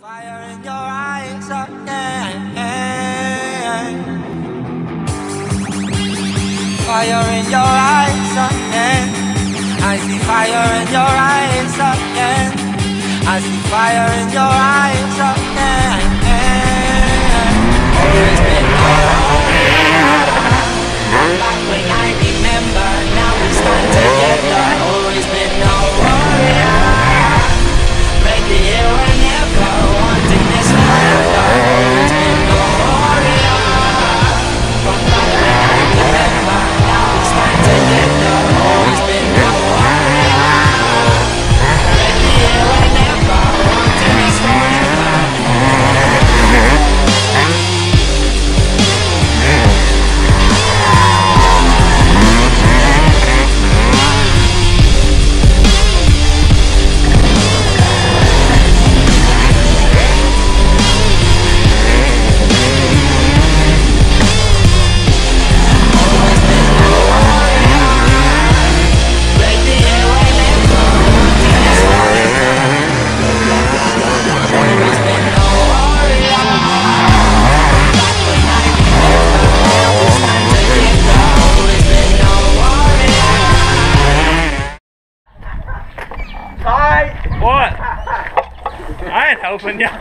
Fire in your eyes again. Fire in your eyes again. I see fire in your eyes again. I see fire in your eyes again. Always been back when I remember. Now we stand together. Always been no warrior. Break the air whenever. Wanting this forever. Always been no warrior. From back when I remember. Now we stand together. Always been no warrior. Break the air whenever. Wanting this forever. What? I ain't helping you.